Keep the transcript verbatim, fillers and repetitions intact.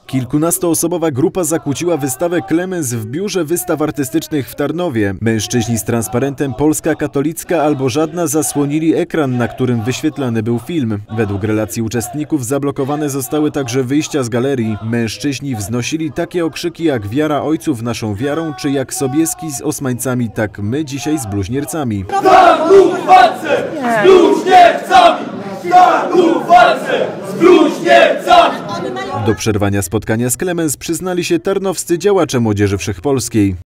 Kilkunastoosobowa grupa zakłóciła wystawę Klemens w Biurze Wystaw Artystycznych w Tarnowie. Mężczyźni z transparentem Polska katolicka albo żadna zasłonili ekran, na którym wyświetlany był film. Według relacji uczestników zablokowane zostały także wyjścia z galerii. Mężczyźni wznosili takie okrzyki jak "Wiara ojców naszą wiarą", czy jak Sobieski z Osmańcami, tak my dzisiaj z bluźniercami. Tak w walce z bluźniercami! Tak w walce z bluźniercami! Do przerwania spotkania z Klemens przyznali się tarnowscy działacze Młodzieży Wszechpolskiej.